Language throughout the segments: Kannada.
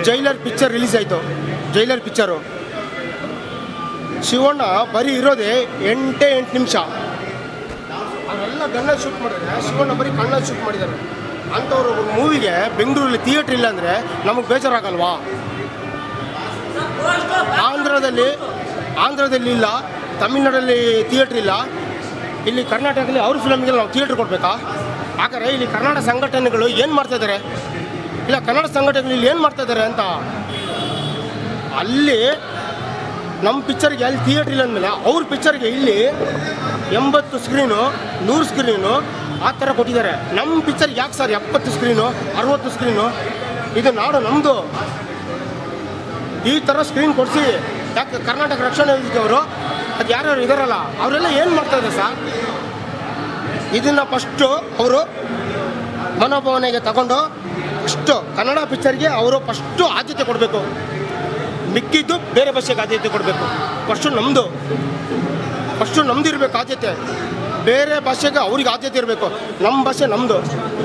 ಜೈಲರ್ ಪಿಕ್ಚರ್ ರಿಲೀಸ್ ಆಯಿತು. ಜೈಲರ್ ಪಿಕ್ಚರು ಶಿವಣ್ಣ ಬರೀ ಇರೋದೇ 8 ನಿಮಿಷ. ಅವರೆಲ್ಲ ಗಣ್ಣಲ್ಲಿ ಶೂಟ್ ಮಾಡಿದ್ರೆ ಶಿವಣ್ಣ ಬರೀ ಕಣ್ಣಲ್ಲಿ ಶೂಟ್ ಮಾಡಿದ್ದಾರೆ. ಅಂಥವ್ರು ಮೂವಿಗೆ ಬೆಂಗಳೂರಲ್ಲಿ ಥಿಯೇಟ್ರ್ ಇಲ್ಲ ಅಂದರೆ ನಮಗೆ ಬೇಜಾರಾಗಲ್ವಾ? ಆಂಧ್ರದಲ್ಲಿ ಇಲ್ಲ, ತಮಿಳ್ನಾಡಲ್ಲಿ ಥಿಯೇಟ್ರ್ ಇಲ್ಲ, ಇಲ್ಲಿ ಕರ್ನಾಟಕದಲ್ಲಿ ಅವ್ರ ಫಿಲಮ್ಗೆ ನಾವು ಥಿಯೇಟ್ರ್ ಕೊಡಬೇಕಾ? ಹಾಗಾದ್ರೆ ಇಲ್ಲಿ ಕರ್ನಾಟಕ ಸಂಘಟನೆಗಳು ಏನು ಮಾಡ್ತಾಯಿದ್ದಾರೆ? ಇಲ್ಲ ಕನ್ನಡ ಸಂಘಟನೆಗಳು ಇಲ್ಲಿ ಏನು ಮಾಡ್ತಾಯಿದ್ದಾರೆ ಅಂತ. ಅಲ್ಲಿ ನಮ್ಮ ಪಿಕ್ಚರ್ಗೆ ಅಲ್ಲಿ ಥಿಯೇಟ್ರ್ ಇಲ್ಲ ಅಂದಮೇಲೆ ಅವ್ರ ಪಿಕ್ಚರ್ಗೆ ಇಲ್ಲಿ 80 ಸ್ಕ್ರೀನು 100 ಸ್ಕ್ರೀನು ಆ ಥರ ಕೊಟ್ಟಿದ್ದಾರೆ. ನಮ್ಮ ಪಿಕ್ಚರ್ಗೆ ಯಾಕೆ ಸರ್ 70 ಸ್ಕ್ರೀನು 60 ಸ್ಕ್ರೀನು? ಇದು ನಾಡು ನಮ್ಮದು. ಈ ಥರ ಸ್ಕ್ರೀನ್ ಕೊಡಿಸಿ ಯಾಕೆ ಕರ್ನಾಟಕ ರಕ್ಷಣಾ ವೇದಿಕೆಯವರು ಅದು ಯಾರ್ಯಾರು ಇದಾರಲ್ಲ ಅವರೆಲ್ಲ ಏನು ಮಾಡ್ತಾಯಿದ್ದಾರೆ ಸರ್? ಇದನ್ನು ಫಸ್ಟು ಅವರು ಮನೋಭಾವನೆಗೆ ತಗೊಂಡು ಫಸ್ಟು ಕನ್ನಡ ಪಿಕ್ಚರ್ಗೆ ಅವರು ಫಸ್ಟು ಆದ್ಯತೆ ಕೊಡಬೇಕು. ಮಿಕ್ಕಿದ್ದು ಬೇರೆ ಭಾಷೆಗೆ ಆದ್ಯತೆ ಕೊಡಬೇಕು. ಫಸ್ಟು ನಮ್ಮದು ಇರಬೇಕು ಆದ್ಯತೆ. ಬೇರೆ ಭಾಷೆಗೆ ಅವ್ರಿಗೆ ಆದ್ಯತೆ ಇರಬೇಕು. ನಮ್ಮ ಭಾಷೆ ನಮ್ಮದು.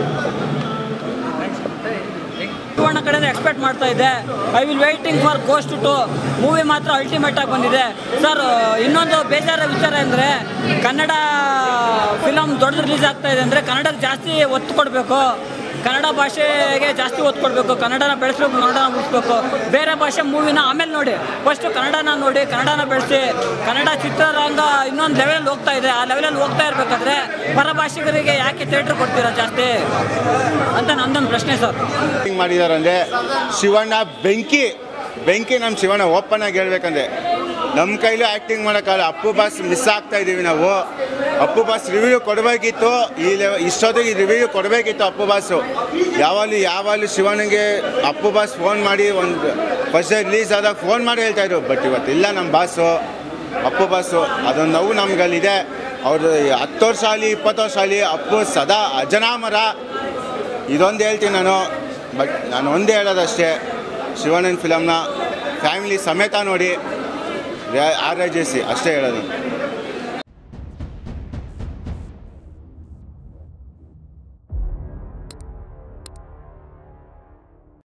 ಶಿವಣ್ಣ ಕಡೆಯಿಂದ ಎಕ್ಸ್ಪೆಕ್ಟ್ ಮಾಡ್ತಾ ಇದ್ದೆ. I will waiting for Ghost 2 movie ಮಾತ್ರ ಅಲ್ಟಿಮೇಟ್ ಆಗಿ ಬಂದಿದೆ ಸರ್. ಇನ್ನೊಂದು ಬೇಜಾರ ವಿಚಾರ ಅಂದರೆ ಕನ್ನಡ ಫಿಲಮ್ ದೊಡ್ಡದು ರಿಲೀಸ್ ಆಗ್ತಾ ಇದೆ ಅಂದರೆ ಕನ್ನಡಕ್ಕೆ ಜಾಸ್ತಿ ಒತ್ತು ಕೊಡಬೇಕು, ಕನ್ನಡ ಭಾಷೆಗೆ ಜಾಸ್ತಿ ಒತ್ತು ಕೊಡಬೇಕು, ಕನ್ನಡನ ಬೆಳೆಸ್ಬೇಕು, ಕನ್ನಡನ ಉಳಿಸ್ಬೇಕು. ಬೇರೆ ಭಾಷೆ ಮೂವಿನ ಆಮೇಲೆ ನೋಡಿ, ಫಸ್ಟು ಕನ್ನಡನ ನೋಡಿ, ಕನ್ನಡನ ಬೆಳೆಸಿ. ಕನ್ನಡ ಚಿತ್ರರಂಗ ಇನ್ನೊಂದು ಲೆವೆಲಲ್ಲಿ ಹೋಗ್ತಾ ಇದೆ. ಆ ಲೆವೆಲಲ್ಲಿ ಹೋಗ್ತಾ ಇರಬೇಕಾದ್ರೆ ಪರಭಾಷಿಗರಿಗೆ ಯಾಕೆ ಥಿಯೇಟ್ರ್ ಕೊಡ್ತೀರಾ ಜಾಸ್ತಿ ಅಂತ ನಂದೊಂದು ಪ್ರಶ್ನೆ ಸರ್. ಮಾಡಿದ್ದಾರೆ ಅಂದರೆ ಶಿವಣ್ಣ ಬೆಂಕಿ ನಮ್ಮ ಶಿವಣ್ಣ ಓಪನ್ ಆಗಿ ಹೇಳ್ಬೇಕಂದ್ರೆ ನಮ್ಮ ಕೈಲೂ ಆ್ಯಕ್ಟಿಂಗ್ ಮಾಡೋಕ್ಕಲ್ಲ. ಅಪ್ಪು ಬಾಸ್ ಮಿಸ್ ಆಗ್ತಾ ಇದ್ದೀವಿ ನಾವು. ಅಪ್ಪು ಬಾಸ್ ರಿವ್ಯೂ ಕೊಡಬೇಕಿತ್ತು. ಇಷ್ಟೊತ್ತಿಗೆ ರಿವ್ಯೂ ಕೊಡಬೇಕಿತ್ತು ಅಪ್ಪು ಬಾಸು. ಯಾವಾಗಲೂ ಶಿವಣ್ಣಗೆ ಅಪ್ಪು ಬಾಸ್ ಫೋನ್ ಮಾಡಿ ಒಂದು ಫಸ್ಟ್ ಡೇ ರಿಲೀಸ್ ಆದಾಗ ಫೋನ್ ಮಾಡಿ ಹೇಳ್ತಾಯಿದ್ರು. ಬಟ್ ಇವತ್ತಿಲ್ಲ ನಮ್ಮ ಬಾಸು, ಅಪ್ಪು ಬಾಸು. ಅದೊಂದು ನೋವು ನಮ್ಗಲ್ಲಿದೆ. ಅವ್ರದ್ದು 10 ವರ್ಷ ಆಗಲಿ 20 ವರ್ಷ ಆಗಲಿ ಅಪ್ಪು ಸದಾ ಅಜನಾಮರ. ಇದೊಂದು ಹೇಳ್ತೀನಿ ನಾನು. ಬಟ್ ನಾನು ಒಂದೇ ಹೇಳೋದಷ್ಟೇ, ಶಿವಣ್ಣನ ಫಿಲಮ್ನ ಫ್ಯಾಮಿಲಿ ಸಮೇತ ನೋಡಿ, ಆರೈಸಿ ಅಷ್ಟೇ ಹೇಳೋದು.